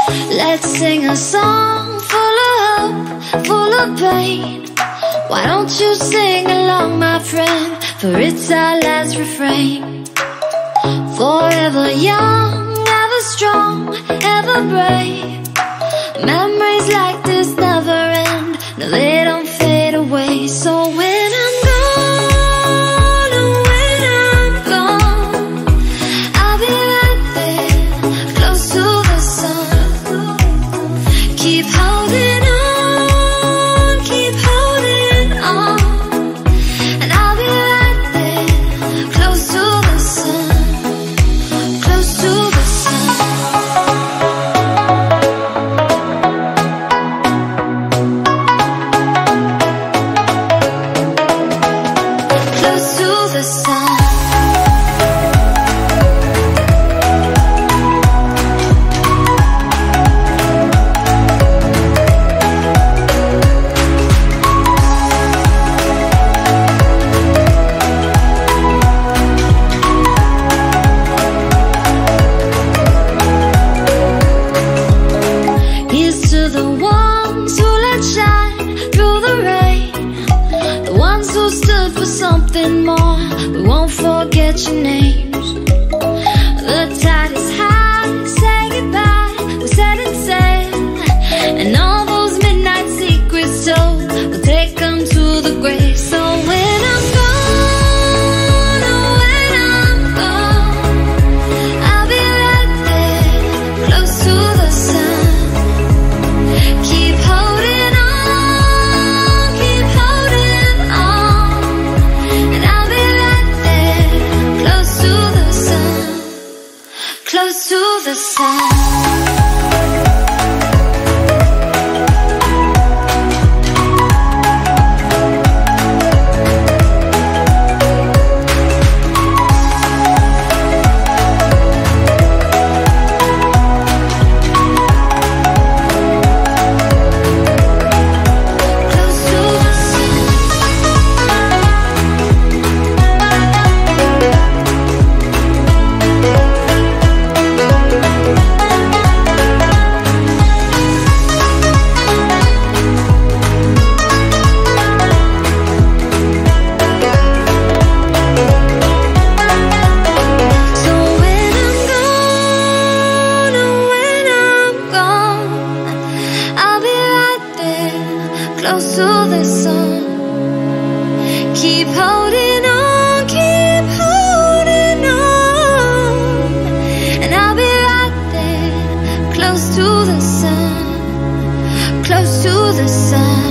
Let's sing a song full of hope, full of pain. Why don't you sing along, my friend, for it's our last refrain. Forever young, ever strong, ever brave. Memories like this never end, no, they don't fade away. So when I'm gone, oh, when I'm gone, I'll be right there, close to the sun. Keep holding on, keep holding on, and I'll be right there, close to the sun, close to the sun. Close to the sun. Here's to the ones who let shine through the rain, the ones who stood for something more. We won't forget your names. The tide is high, say goodbye, we set it sail, and all those midnight secrets told, we'll take them to the grave. So when I'm gone, oh, when I'm gone, I'll be right there, close to the sun. Keep holding on, keep holding on, and I'll be right there, close to the sun, close to the sun. Close to the sun. Keep holding on, keep holding on, and I'll be right there, close to the sun, close to the sun.